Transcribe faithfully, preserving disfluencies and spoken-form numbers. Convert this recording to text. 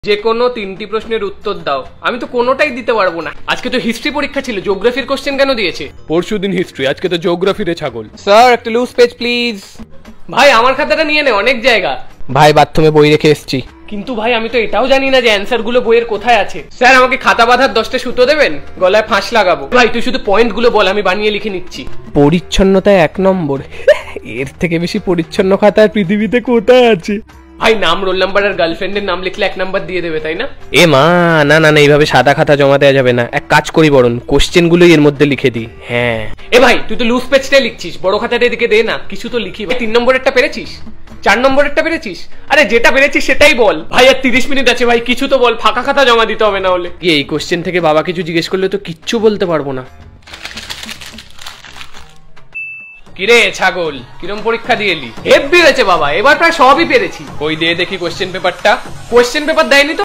যে কোনো তিনটি প্রশ্নের উত্তর দাও। আমি তো কোনোটাই দিতে পারবো না। আজকে তো হিস্ট্রি পরীক্ষা ছিল, জিওগ্রাফির কোশ্চেন কেন দিয়েছে? পরশুদিন হিস্ট্রি, আজকে তো জিওগ্রাফি রে ছাগল। স্যার একটা লুজ পেজ প্লিজ। ভাই আমার খাতাটা নিয়ে নে, অনেক জায়গা। ভাই বাথরুমে বই রেখে এসেছি। কিন্তু ভাই আমি তো এটাও জানি না যে অ্যান্সার গুলো বইয়ের কোথায় আছে। স্যার আমাকে খাতা বাঁধার দশটা সুতো দেবেন, গলায় ফাঁস লাগাবো। ভাই তুই শুধু পয়েন্ট গুলো বল, আমি বানিয়ে লিখে নিচ্ছি। পরিচ্ছন্নতায় এক নম্বর। এর থেকে বেশি পরিচ্ছন্ন খাতা পৃথিবীতে কোথায় আছে? ভাই নাম, রোল নাম্বার আর গার্লফ্রেন্ডের নাম লিখলে এক নাম্বার দিয়ে দেবে, তাই না? এ মা, না না না, এইভাবে সাদা খাতা জমা দেওয়া যাবে না। এক কাজ করি বরং কোশ্চেন গুলো এর মধ্যে লিখে দিই। হ্যাঁ এ ভাই তুই তো লুজ পেজটাই লিখছিস, বড় খাতাটা এদিকে দে না, কিছু তো লিখি। তিন নম্বরেরটা পেরেছিস? চার নম্বরেরটা পেরেছিস? আরে যেটা পেরেছিস সেটাই বল ভাই। আর তিরিশ মিনিট আছে ভাই, কিছু তো বল, ফাঁকা খাতা জমা দিতে হবে না হলে। এই কোশ্চেন থেকে বাবা কিছু জিজ্ঞেস করলে তো কিচ্ছু বলতে পারবো না। কিরে ছাগল, কিরম পরীক্ষা দিয়ে এলি? হেব্বি হয়েছে বাবা, এবার প্রায় সবই পেরেছি। ওই দিয়ে দেখি কোশ্চেন পেপারটা। কোশ্চেন পেপার দেয়নি তো?